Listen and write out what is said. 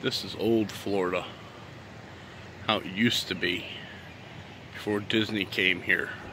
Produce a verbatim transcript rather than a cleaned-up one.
This is old Florida, how it used to be before Disney came here.